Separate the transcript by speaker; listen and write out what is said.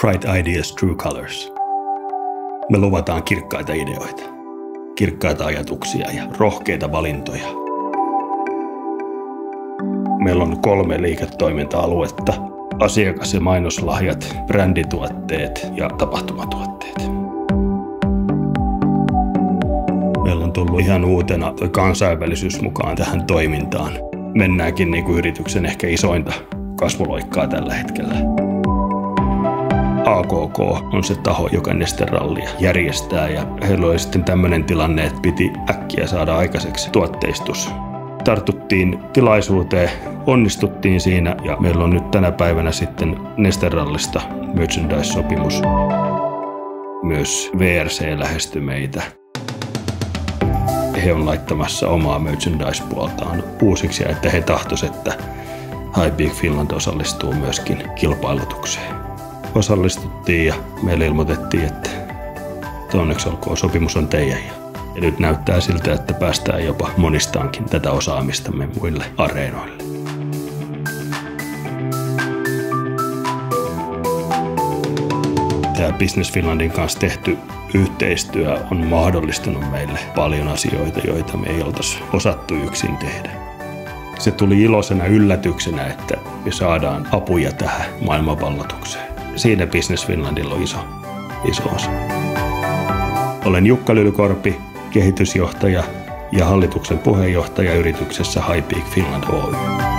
Speaker 1: Bright Ideas, True Colors. Me luvataan kirkkaita ideoita, kirkkaita ajatuksia ja rohkeita valintoja. Meillä on 3 liiketoiminta-aluetta: asiakas- ja mainoslahjat, brändituotteet ja tapahtumatuotteet. Meillä on tullut ihan uutena kansainvälisyys mukaan tähän toimintaan. Mennäänkin niin kuin yrityksen ehkä isointa kasvuloikkaa tällä hetkellä. AKK on se taho, joka Neste-rallia järjestää, ja heillä oli sitten tämmöinen tilanne, että piti äkkiä saada aikaiseksi tuotteistus. Tartuttiin tilaisuuteen, onnistuttiin siinä, ja meillä on nyt tänä päivänä sitten Neste-rallista merchandise-sopimus. Myös VRC lähestyi meitä. He on laittamassa omaa merchandise-puoltaan uusiksi, ja että he tahtoisivat, että HighPeak Finland osallistuu myöskin kilpailutukseen. Osallistuttiin ja meille ilmoitettiin, että onneksi olkoon, sopimus on teidän. Ja nyt näyttää siltä, että päästään jopa monistaankin tätä osaamistamme muille areenoille. Tämä Business Finlandin kanssa tehty yhteistyö on mahdollistanut meille paljon asioita, joita me ei oltaisi osattu yksin tehdä. Se tuli iloisena yllätyksenä, että me saadaan apuja tähän maailmanvalloitukseen. Siinä Business Finlandilla on iso osa. Olen Jukka Lylykorpi, kehitysjohtaja ja hallituksen puheenjohtaja yrityksessä HighPeak Finland Oy.